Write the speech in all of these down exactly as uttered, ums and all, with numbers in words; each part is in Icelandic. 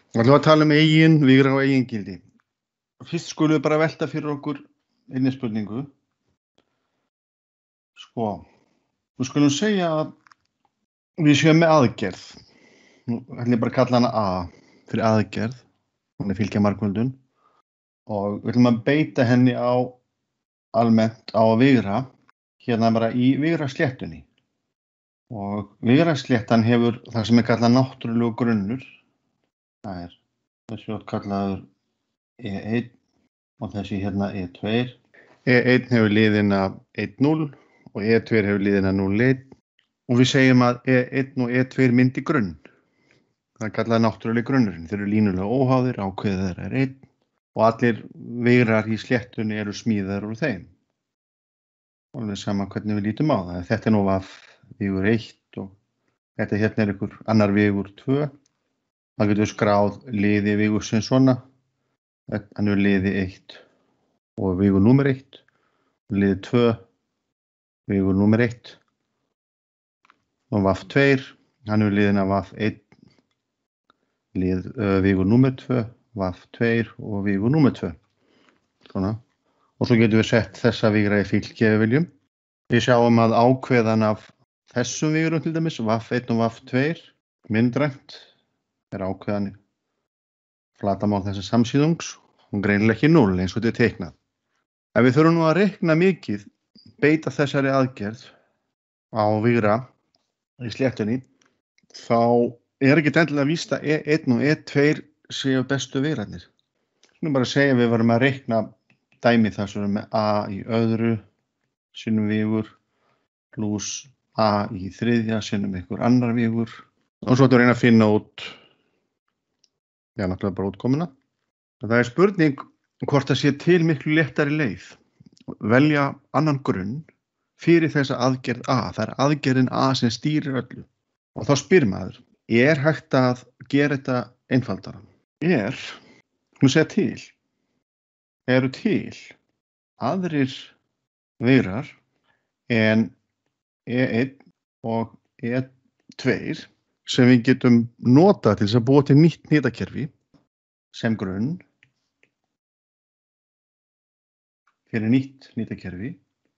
ætlum að tala um eigin vigra og eigin gildi. Fyrst skulum við bara velta fyrir okkur einni spurningu. Sko, við skulum segja að við séum með aðgerð. Nú ætlum ég bara að kalla hana A fyrir aðgerð. Hún er fylgja margföldun. Og við ætlum að beita henni á almennt á að vigra hérna bara í vigrasléttunni. Og vigrasléttan hefur það sem er kallað náttúrulegu grunnur. Það er þessi átt kallaður E einn og þessi hérna E tvö. E einn hefur liðina einn núll og E tvö hefur liðina núll einn. Og við segjum að E einn og E tvö myndi grunn. Það er kallað náttúrulegi grunnurinn. Þeir eru línulega óháðir, ákveðið þeirra er einn. Og allir vigrar í sléttunni eru smíðaðir úr þeim. Og það er sama hvernig við lítum á það. Þetta er nú vaf vigur eitt og þetta hérna er ykkur annar vigur tvö. Það getur skráð liði vigur sem svona. Hann er liði eitt og vigur númer eitt. Liði tvö, vigur númer eitt. Og vaf tvö, hann er liðina vaf einn. Lið uh, vigur númer tvö, vaf tvö og vigur númer tvö. Svona. Og svo getum við sett þessa vigra í fylki ef við viljum. Við sjáum að ákveðan af þessum vigurum til dæmis, vaf einn og vaf tvö, myndrænt, er ákveðan flatamál þessa samsíðungs. Hún greinilega ekki núll eins og þetta er teiknað. Ef við þurfum nú að reikna mikið, beita þessari aðgerð á vigra í sléttunni, þá er ekki endilega víst að E einn og E tvö séu bestu vigrarnir. Nú bara að segja að við varum að reikna dæmi þar sem við erum með A í öðru sinnum vigur pluss A í þriðja sinnum einhver annar vigur. Og svo ætlum við að reyna að finna út, já, náttúrulega bara útkomuna. Það er spurning hvort það sé til miklu léttari leið. Velja annan grunn fyrir þessa aðgerð A. Það er aðgerðin A sem stýrir öllu. Og þá spyr maður, er hægt að gera þetta einfaldara? Er, hún segja til, eru til aðrir vigrar en E einn og E tvö sem við getum notað til þess að búa til nýtt hnitakerfi sem grunn fyrir nýtt hnitakerfi.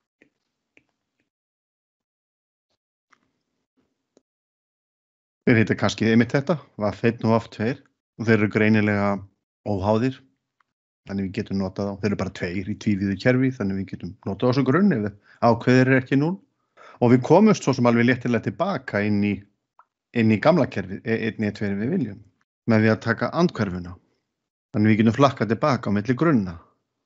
Þeir heita kannski einmitt þetta, vaf einn og vaf tvö og þeir eru greinilega óháðir. Þannig við getum notað á, þeir eru bara tveir í tvívíðu kerfi, þannig við getum notað á þessu grunn ef ákveðir er ekki núll. Og við komumst svo sem alveg léttilega tilbaka inn í, inn í gamla kerfið, E einn, E tvö við viljum, með því að taka andhverfuna. Þannig við getum flakkað tilbaka á milli grunna.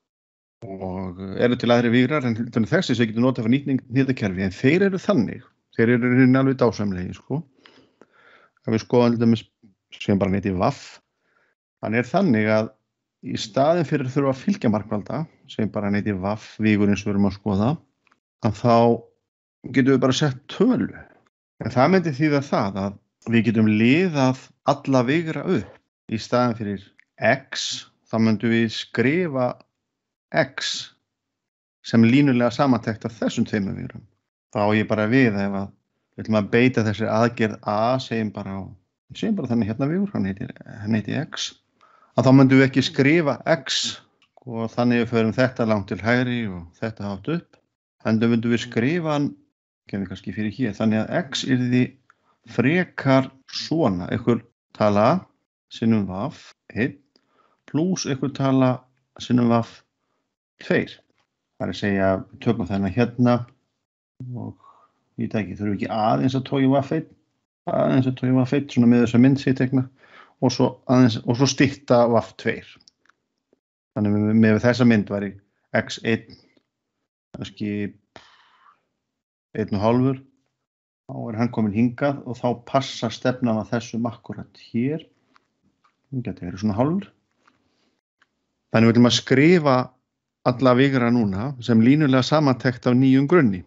Og eru til aðri vigrar en þessi sem við getum notað fyrir nýtt hnitakerfi, en þeir eru þannig, þeir eru hérna alveg dásamlegir, sko. Ef við skoðum til dæmis sem bara neyti vaf, hann er þannig að í staðin fyrir þurfa að fylgja markvalda, sem bara neyti vaf, vigur eins og við erum að skoða, að þá getum við bara sett tölu. En það myndi þýða það að við getum liðað alla vigra upp í staðin fyrir x, þá myndum við skrifa x sem línulega samantekt af þessum tveimur vigrum. Þá á ég bara við ef að við ætlum að beita þessari aðgerð A, segjum bara á, segjum bara þannig hérna vigur, hann heitir, hann heitir x, að þá myndum við ekki skrifa x og þannig við förum þetta langt til hægri og þetta hátt upp. Þannig myndum við skrifa hann, kemur kannski fyrir hér, þannig að x yrði frekar svona, einhver tala sinnum vaf einn pluss einhver tala sinnum vaf tvö. Það er að segja, tökum þennan hérna og ég veit ekki, þurfum ekki aðeins að tója vaf einn, aðeins að tója vaf einn, svona með þessa mynd sýtekna og svo aðeins, og svo stytta vaf tvö. Þannig með, með þessa mynd væri x einn, kannski einn og hálfur, þá er hann komin hingað og þá passar stefnan að þessum akkurat hér. Það geti verið svona hálfur. Þannig við viljum að skrifa alla vigra núna sem línulega samantekt af nýjum grunni.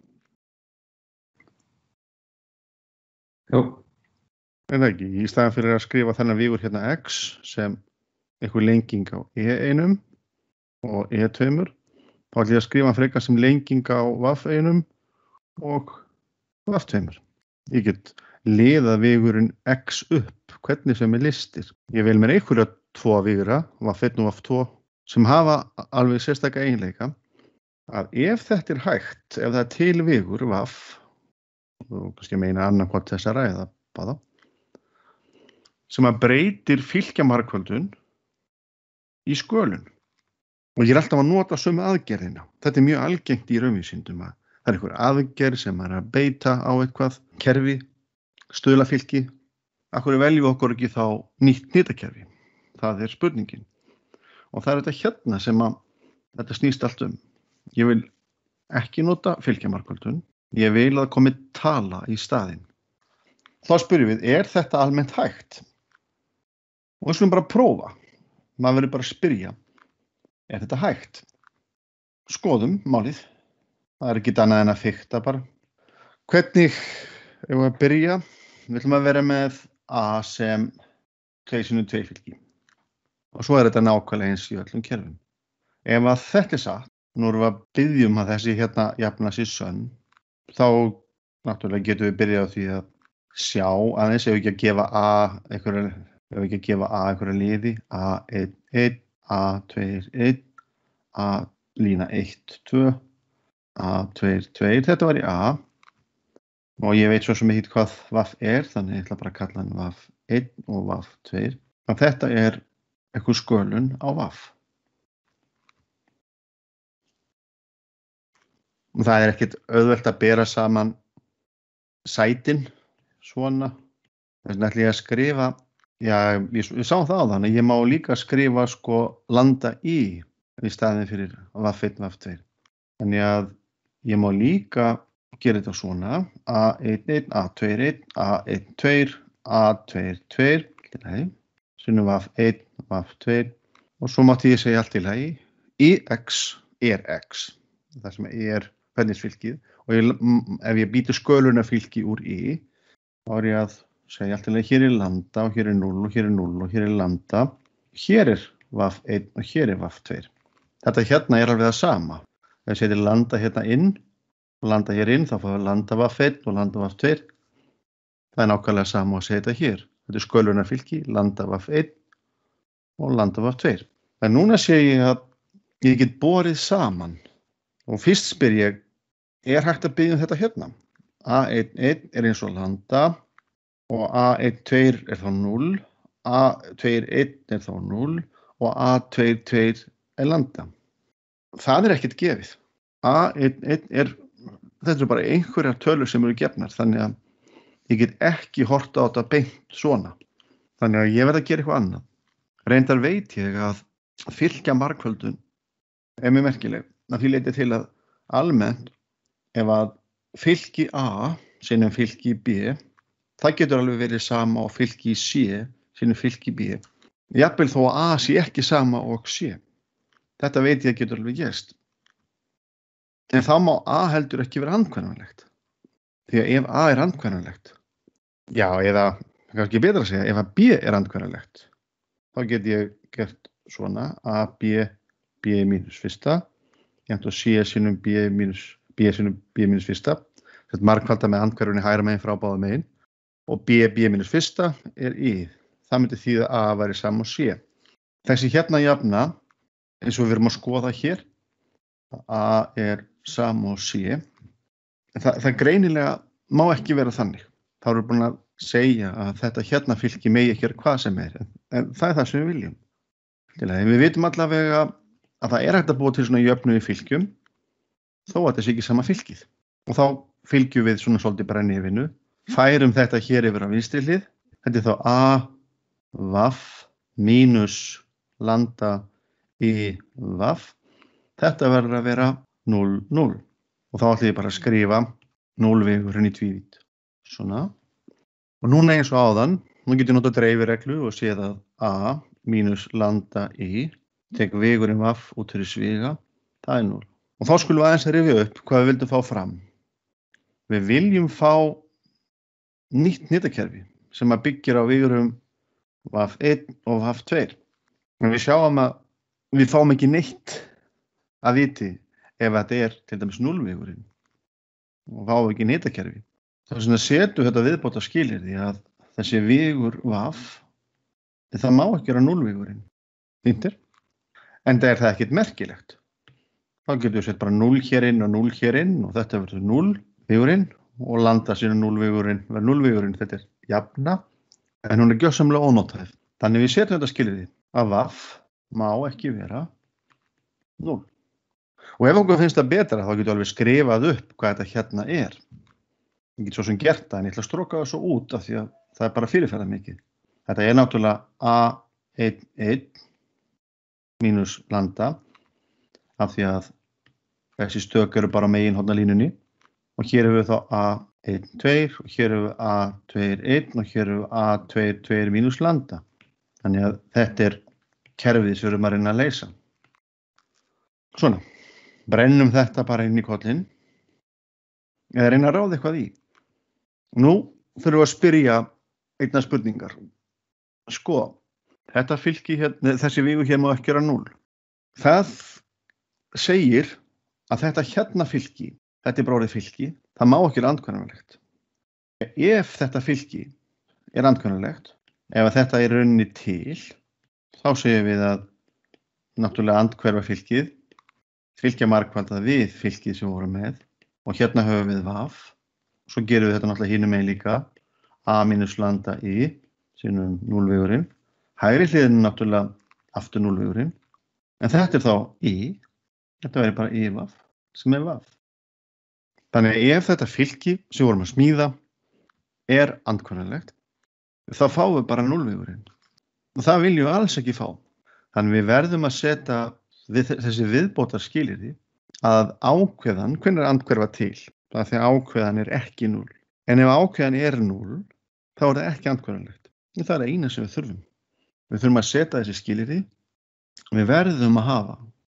Jú. En það ekki, í staðan fyrir að skrifa þennan vigur hérna x sem einhver lenging á E einn og E tvö, þá ætlum ég að skrifa hann frekar sem lenging á vaf einn og vaf tvö. Ég get liða vigurinn x upp, hvernig sem er listir. Ég vil mér einhverja tvo vigra, vaf einn og vaf tvö, sem hafa alveg sérstaka eiginleika, að ef þetta er hægt, ef það er til vigur, vaf, og kannski meina annarkvort þess að ræða, báða, sem að breytir fylkjamargföldun í skölun. Og ég er alltaf að nota sömu aðgerðina. Þetta er mjög algengt í raunvísindum að það er einhver aðgerð sem er að beita á eitthvað kerfi, stuðlafylki. Af hverju veljum við okkur ekki þá nýtt hnitakerfi? Það er spurningin. Og það er þetta hérna sem að þetta snýst allt um. Ég vil ekki nota fylkjamargföldun. Ég vil að komi tala í staðinn. Þá spyrjum við, er þetta almennt hægt? Og við skulum bara prófa. Maður verður bara að spyrja, er þetta hægt? Skoðum málið. Það er ekki annað en að fikta bara. Hvernig ef við að byrja? Við ætlum að vera með A sem tvö sinnum tvö fylki. Og svo er þetta nákvæmlega eins í öllum kerfum. Ef að þetta er satt, nú erum við að biðja um að þessi hérna jafna sér sönn, þá náttúrulega getum við byrjað á því að sjá aðeins ef við ekki að gefa A einhverja ef við ekki að gefa A einhverja liði, A einn, einn, A tveir, einn, A lína eitt, tvö, A tveir, tveir, þetta var í A og ég veit svo sem ekki hvað vaf er, þannig ég ætla bara að kalla hann vaf einn og vaf tveir. En þetta er eitthvað skölun á vaf. Og það er ekkert auðvelt að bera saman sætin svona. Þess vegna ætla ég að skrifa Já, ég, ég sá það á þannig, ég má líka skrifa sko landa í í staðin fyrir vaf einn, vaf tveir. Þannig að ég má líka gera þetta svona, A einn, einn, A tveir, einn, A einn, tveir, A tveir, tveir, nei, sinnum vaf einn, vaf tveir og svo mátti ég segja allt í lagi, í x er x, það sem er pennisfylkið og ég, ef ég býti skölunarfylki úr í, þá er ég að segja allt í lagi, hér er landa og hér er núll og hér er núll og hér er landa. Hér er vaf einn og hér er vaf tveir. Þetta hérna er alveg það sama. Ef ég setja landa hérna inn og landa hér inn, þá fá við landa vaf einn og landa vaf tveir. Það er nákvæmlega sama að segja þetta hér. Þetta er skölunarfylki, landa vaf einn og landa vaf tveir. En núna sé ég að ég get borið saman. Og fyrst spyr ég, er hægt að biðja um þetta hérna? A einn, einn er eins og landa og A einn, tveir er þá núll, A tveir, einn er þá núll og A tveir, tveir er landa. Það er ekkert gefið. A einn, einn er, þetta er bara einhverjar tölur sem eru gefnar, þannig að ég get ekki hort á þetta beint svona. Þannig að ég verð að gera eitthvað annað. Reyndar veit ég að fylkja margföldun er mjög merkileg. Það því leiti til að almennt ef að fylki A sinnum fylki B, það getur alveg verið sama og fylki C sinnum fylki B. Jafnvel þó að A sé ekki sama og C. Þetta veit ég getur alveg gerst. En þá má A heldur ekki vera andhverfanlegt. Því að ef A er andhverfanlegt, já, eða kannski betra að segja, ef að B er andhverfanlegt, þá get ég gert svona A, B, B mínus fyrsta, jafnt og C sinnum B mínus, B sinnum B mínus fyrsta, þetta margfalda með andhverfunni hægra megin frá báða megin, og B, B mínus fyrsta er I. Það myndi þýða A væri sama og C. Þessi hérna jafna, eins og við erum að skoða hér, A er sama og C, það, það greinilega má ekki vera þannig. Þá erum við búin að segja að þetta hérna fylki megi ekki hvað sem er, en, en það er það sem við viljum. Við vitum allavega að það er hægt að búa til svona jöfnu í fylkjum, þó að þetta sé ekki sama fylkið. Og þá fylgjum við svona svolítið bara nefinu, færum þetta hér yfir á vinstri hlið, þetta er þá A, vaf, mínus, landa, í, vaf. Þetta verður að vera núll, núll. Og þá ætlum ég bara að skrifa núllvegurinn í tvívídd. Svona. Og núna eins og áðan, nú getur ég notað dreifireglu og séð að A mínus landa í, tek vegurinn vaf út fyrir sviga, það er núll. Og þá skulum við aðeins að rifja upp hvað við vildum fá fram. Við viljum fá nýtt hnitakerfi sem að byggir á vegurum vaf einn og vaf tveir. En við sjáum að við fáum ekki neitt að viti ef þetta er til dæmis núllvegurinn og fáum ekki hnitakerfi. Þess vegna setur þetta viðbóta skilyrði að þessi vígur vaf, það má ekki vera núllvígurinn. Fíntir. En það er það ekkert merkilegt. Þá getur við sett bara núll hér inn og núll hér inn og þetta verður núll vígurinn og landa sínu núllvígurinn verður núllvígurinn. Þetta er jafna, en hún er gjörsamlega ónotað. Þannig við setjum þetta skilyrði að vaf má ekki vera núll. Og ef okkur finnst það betra þá getur við alveg skrifað upp hvað þetta hérna er. Ég get svo sem gert það en ég ætla að stróka það svo út af því að það er bara fyrirferða mikið. Þetta er náttúrulega a einn einn mínus lambda af því að þessi stök eru bara meginhornalínunni og hér hefur við þá a einn tveir og hér hefur við a tveir einn og hér hefur við a tveir tveir mínus lambda. Þannig að þetta er kerfið sem við erum að reyna að leysa. Svona, brennum þetta bara inn í kollinn eða reyna að ráða eitthvað í. Nú þurfum við að spyrja einna spurningar. Sko, þetta fylki hérna, þessi vígur hér má ekki vera núll. Það segir að þetta hérna fylki, þetta er bróðið fylki, það má ekki vera andhverfanlegt. Ef þetta fylki er andhverfanlegt, ef þetta er rauninni til, þá segjum við að náttúrulega andhverfa fylkið fylkja margfaldað við fylkið sem við vorum með og hérna höfum við vaf. Svo gerum við þetta náttúrulega hinum megin líka a mínus lambda i sinum núllvígurinn. Hægri hliðin er náttúrulega aftur núllvígurinn. En þetta er þá i, þetta verður bara i vaf sem er vaf. Þannig að ef þetta fylki sem við vorum að smíða er andhverfanlegt, þá fáum við bara núllvígurinn. Og það viljum við alls ekki fá. Þannig við verðum að setja við þessi viðbótar skilyrði að ákveðan, hvenær er andhverfa til? Það er því að ákveðan er ekki núll. En ef ákveðan er núll, þá er það ekki andhverfanlegt. Það er eina sem við þurfum. Við þurfum að setja þessi skilyrði. Við verðum að hafa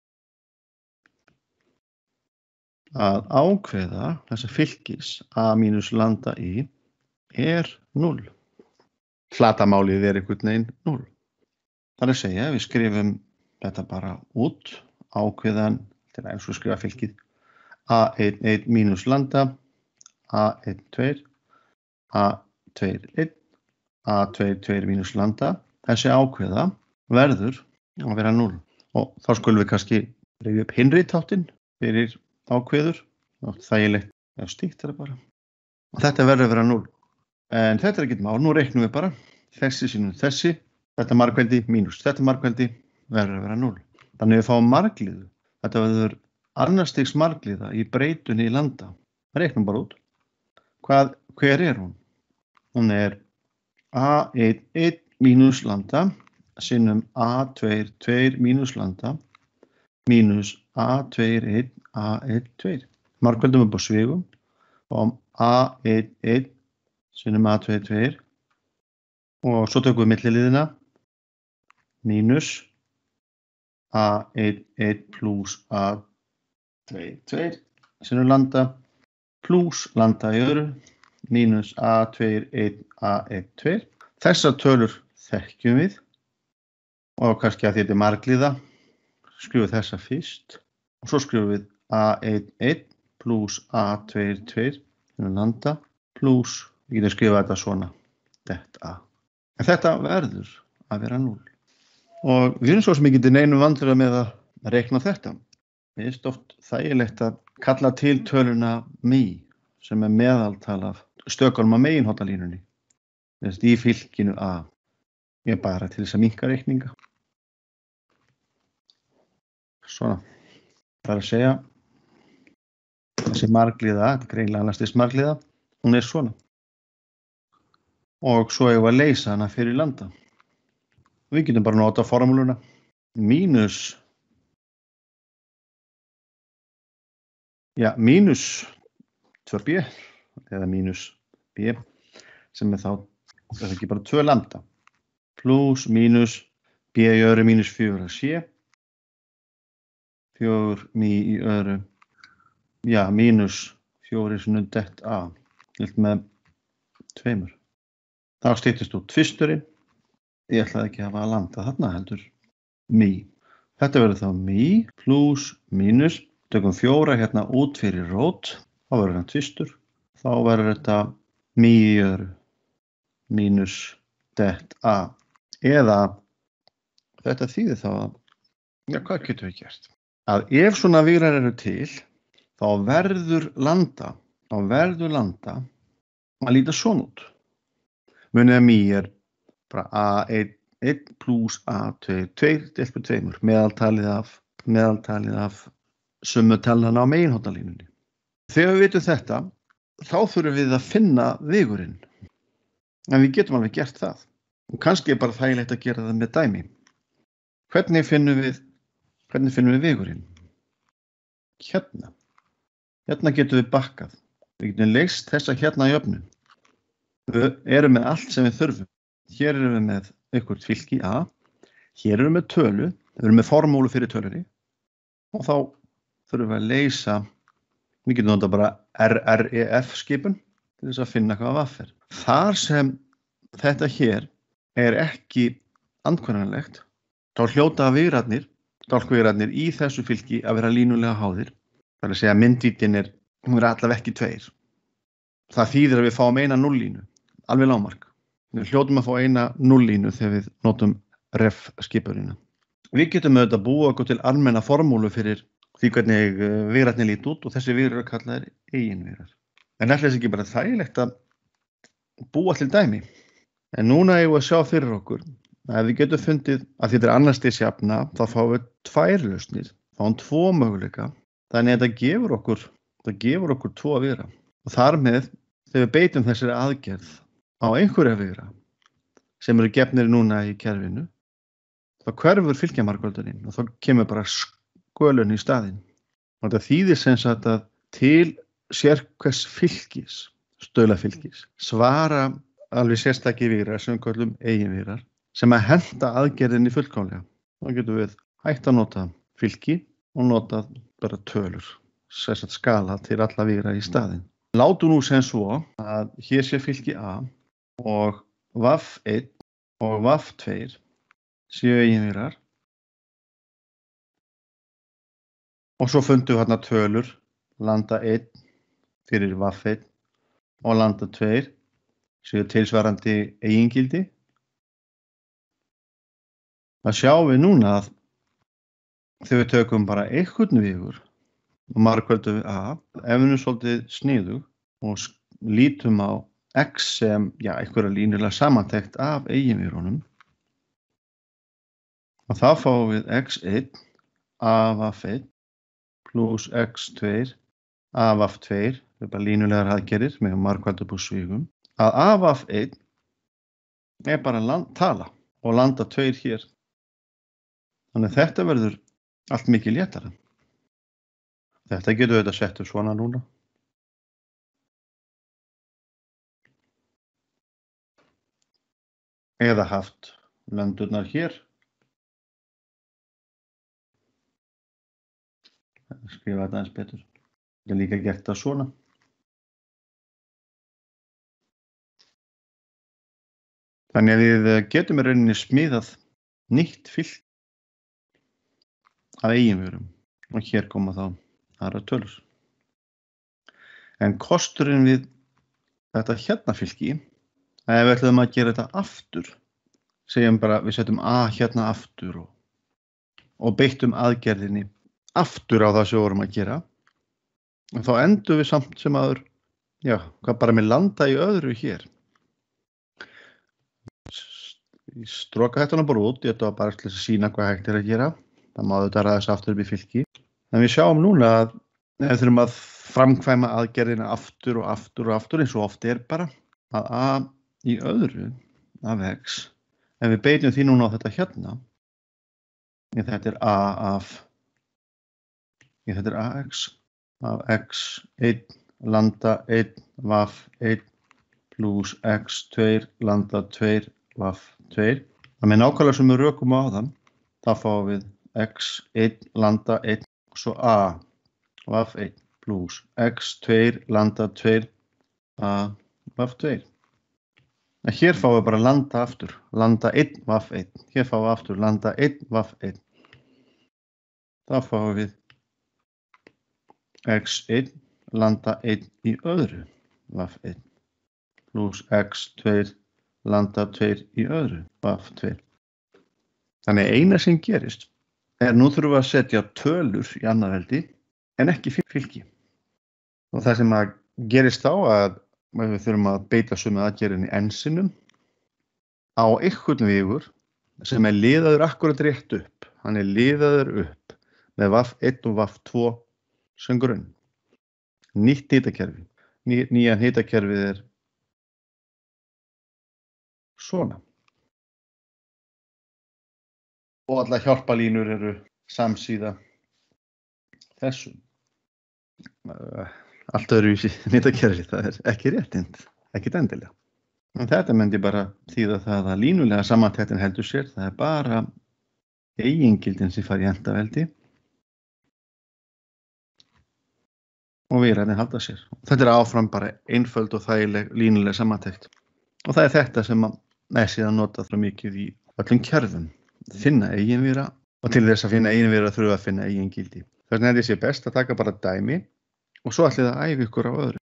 að ákveða þessa fylkis a mínus lambda i er núll. Flatamálið er einhvern veginn núll. Það er að segja, við skrifum þetta bara út, ákveðan, til að eins og skrifa fylkið a einn einn mínus lambda, a einn tveir, a tveir einn, a tveir tveir mínus lambda. Þessi ákveða verður að vera núll. Og þá skulum við kannski rifja upp hinriðtáttinn fyrir ákveður. Þægilegt, já stíkt er það bara. Og þetta verður að vera núll. En þetta er ekkert mál, nú reiknum við bara. Þessi sínum þessi, þetta margveldi mínus þetta margveldi verður að vera núll. Þannig við fáum margliðu. Þetta verður annarstigs margliða í breytunni í lambda. Reiknum bara út. Hvað, hver er hún? Hún er a einn einn mínus lambda sinnum a tveir tveir mínus lambda mínus a tveir einn a einn tveir. Margveldum upp á svigum og a einn einn sinnum a tveir tveir og svo tökum við milliliðina mínus a einn einn plus a tveir tveir sinnum lambda plus lambda í öðru mínus a tveir einn a einn tveir. Þessar tölur þekkjum við og kannski að þetta er margliða skrifum þessa fyrst og svo skrifum við a einn einn plus a tveir tveir sinnum lambda plus, við getum skrifað þetta svona þetta. En þetta verður að vera núll. Og við erum svo sem ekki til neinum vandræðum með að reikna þetta. Við erum oft þægilegt að kalla til töluna mi sem er meðaltal af stökunum á meginhornalínunni. Þessi í fylkinu a. Ég bara til þess að minnka reikninga. Svona. Það er að segja þessi margliða, þetta er greinlega annarstigs margliða, hún er svona. Og svo eigum við að leysa hana fyrir lambda. Við getum bara nota formúluna mínus ja, mínus tvö b eða mínus b sem er þá, það er ekki bara tvö lambda plus mínus b í öðru mínus fjögur að c fjögur mi í öðru ja, mínus fjórir sinnum dett a hilt með tveimur. Þá styttist út fyrsturinn. Ég ætlaði ekki að hafa lambda þarna heldur mi. Þetta verður þá mi plus mínus, tökum fjóra hérna út fyrir rót, þá verður hann tvistur, þá verður þetta mýr mínus det a. Eða þetta þýðir þá að, já, hvað getum við gert? Að ef svona vírar eru til, þá verður lambda, þá verður lambda að líta svona út. Munið að mý er bara a einn, einn pluss a tveir, tveir deilt með tveimur, meðaltalið af, meðaltalið af summutalnanna á meginhóttalínunni. Þegar við vitum þetta, þá þurfum við að finna vigurinn. En við getum alveg gert það. Og kannski er bara þægilegt að gera það með dæmi. Hvernig finnum við, hvernig finnum við vigurinn? Hérna. Hérna getum við bakkað. Við getum leyst þessa hérna jöfnu. Við erum með allt sem við þurfum. Hér erum við með eitthvað fylki a. Hér erum við með tölu. Við erum með formúlu fyrir tölunni. Og þá þurfum við að leysa, við getum notað bara R R E F skipun til þess að finna hvað vaff er. Þar sem þetta hér er ekki andhverfanlegt, þá hljóta vigrarnir, dálkvigrarnir í þessu fylki að vera línulega háðir. Það er að segja að myndvítin er, hún er allavega ekki tveir. Það þýðir að við fáum eina núllínu, alveg lágmark. Við hljótum að fá eina núllínu þegar við notum ref skipunina. Við getum auðvitað búið okkur til almenna formúlu fyrir því hvernig vigrarnir líti út og þessi vigrar eru kallaðir eiginvigrar. En ætli þess ekki bara þægilegt að búa til dæmi. En núna eigum við að sjá fyrir okkur að ef við getum fundið að þetta er annars stigs jafna, þá fáum við tvær lausnir, fáum tvo möguleika. Þannig að þetta gefur okkur, þetta gefur okkur tvo vigra. Og þar með, þegar við beitum þessari aðgerð á einhverja vigra sem eru gefnir núna í kerfinu, þá hverfur fylkjamarkvöldurinn og þá kemur bara skölun í staðinn. Og þetta þýðir sem sagt að til sérhvers fylkis, stöðlafylkis, svara alveg sérstakir vigrar sem við köllum eiginvigrar sem að henta aðgerðinni fullkomlega. Þá getum við hægt að nota fylki og nota bara tölur, sérstaklega skala til alla vigra í staðinn. Látum nú sem svo að hér sé fylki a og vaff einn og vaff tveir séu eiginvigrar og svo fundum við hérna tölur lambda einn fyrir vaff einn og lambda tveir séu tilsvarandi eigingildi. Það sjáum við núna að þegar við tökum bara einhvern vigur og margföldum við a, ef við nú svolítið sniðug og lítum á x sem, já, einhverja línulega samantekt af eiginvigrunum, og þá fáum við x einn a vaff einn pluss x tveir a vaff tveir, það er bara línulegar aðgerðir með margfaldabúsvígum, að a vaff einn er bara land, tala og lambda tveir hér. Þannig að þetta verður allt mikið léttara. Þetta getur við þetta sett upp svona núna. Eða haft löndurnar hér. Skrifa þetta eins betur. Þetta er líka gert það svona. Þannig að við getum í rauninni smíðað nýtt fylki af eiginvigrum og hér koma þá aðra tölur. En kosturinn við þetta hérna fylki, að ef við ætlum að gera þetta aftur, segjum bara við setjum a hérna aftur og, og beittum aðgerðinni aftur á það sem við vorum að gera, og þá endum við samt sem aður, já, hvað bara með landa í öðru hér. Ég stróka þetta bara út, ég ætla bara til að sýna hvað hægt er að gera. Það má þetta ræðast aftur upp í fylki. En við sjáum núna að við þurfum að framkvæma aðgerðina aftur og aftur og aftur eins og oft er bara að a í öðru af x. Ef við beitum því núna á þetta hérna, ég þetta er a af, ég þetta er ax af x einn lambda einn vaff einn pluss x tveir lambda tveir vaff tveir. Það með nákvæmlega sem við rökum á þann, þá fáum við x einn lambda einn og svo a vaff einn pluss x tveir lambda tveir a vaff tveir. Hér fáum við bara lambda aftur, lambda einn vaff einn. Hér fáum við aftur lambda einn vaff einn. Þá fáum við x einn lambda einn í öðru vaff einn pluss x tveir lambda tveir í öðru, vaf tveir. Þannig eina sem gerist er nú þurfum við að setja tölur í annað veldi en ekki fylgi. Og það sem að gerist þá að við þurfum að beita sömu aðgerðinni n sinnum á einhvern vegur sem er liðaður akkurat rétt upp. Hann er liðaður upp með vaf eitt og vaf tvö sem grunn. Nýtt hitakerfi. Ný, nýja hitakerfið er svona. Og allar hjálpalínur eru samsíða þessum. Allt öðruvísi hitakerfi, það er ekki réttind, ekki endilega. En þetta myndi bara þýða það að línulega samantektin heldur sér, það er bara eigingildin sem fær í endaveldi og výræðin halda sér. Þetta er áfram bara einföld og þægileg línuleg samantekt. Og það er þetta sem er síðan notað frá mikið í öllum kerfum. Finna eiginvíra og til þess að finna eiginvíra þurfum við að finna eigingildi. Þannig er þessi best að taka bara dæmi og svo ætlið að æfa ykkur á öðru.